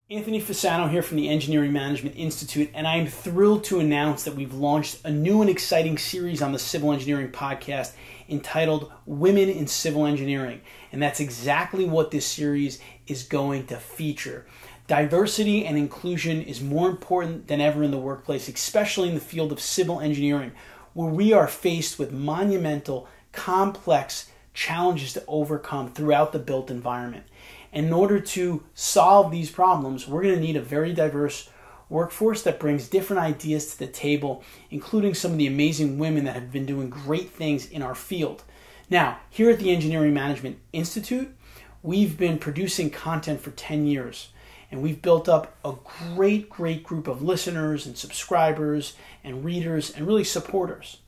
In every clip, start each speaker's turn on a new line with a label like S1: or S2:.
S1: Anthony Fasano here from the Engineering Management Institute, and I am thrilled to announce that we've launched a new and exciting series on the Civil Engineering Podcast entitled Women in Civil Engineering. And that's exactly what this series is going to feature. Diversity and inclusion is more important than ever in the workplace, especially in the field of civil engineering, where we are faced with monumental, complex challenges to overcome throughout the built environment. And in order to solve these problems, we're going to need a very diverse workforce that brings different ideas to the table, including some of the amazing women that have been doing great things in our field. Now, here at the Engineering Management Institute, we've been producing content for 10 years, and we've built up a great group of listeners and subscribers and readers and really supporters.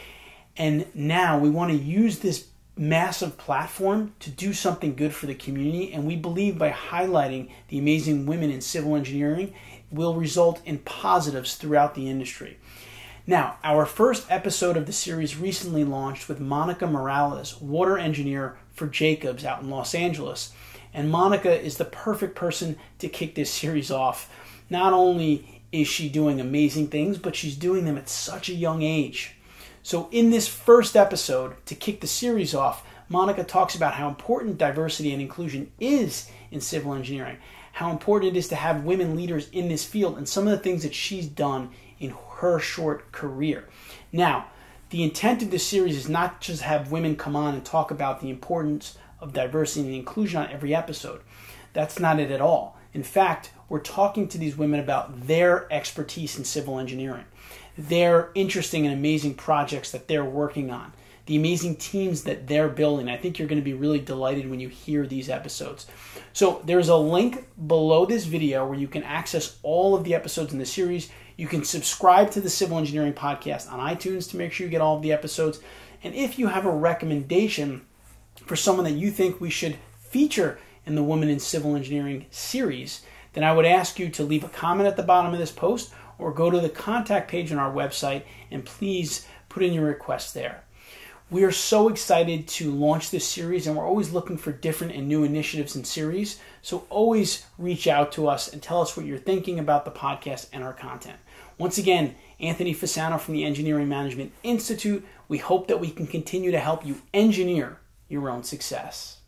S1: And now we want to use this massive platform to do something good for the community, and we believe by highlighting the amazing women in civil engineering will result in positives throughout the industry. Now, our first episode of the series recently launched with Monica Morales, water engineer for Jacobs out in Los Angeles. And Monica is the perfect person to kick this series off. Not only is she doing amazing things, but she's doing them at such a young age. So in this first episode, to kick the series off, Monica talks about how important diversity and inclusion is in civil engineering, how important it is to have women leaders in this field, and some of the things that she's done in her short career. Now, the intent of this series is not just have women come on and talk about the importance of diversity and inclusion on every episode. That's not it at all. In fact, we're talking to these women about their expertise in civil engineering, their interesting and amazing projects that they're working on, the amazing teams that they're building. I think you're going to be really delighted when you hear these episodes. So there's a link below this video where you can access all of the episodes in the series. You can subscribe to the Civil Engineering Podcast on iTunes to make sure you get all of the episodes. And if you have a recommendation for someone that you think we should feature in the Women in Civil Engineering series, then I would ask you to leave a comment at the bottom of this post or go to the contact page on our website and please put in your request there. We are so excited to launch this series, and we're always looking for different and new initiatives and series. So always reach out to us and tell us what you're thinking about the podcast and our content. Once again, Anthony Fasano from the Engineering Management Institute. We hope that we can continue to help you engineer your own success.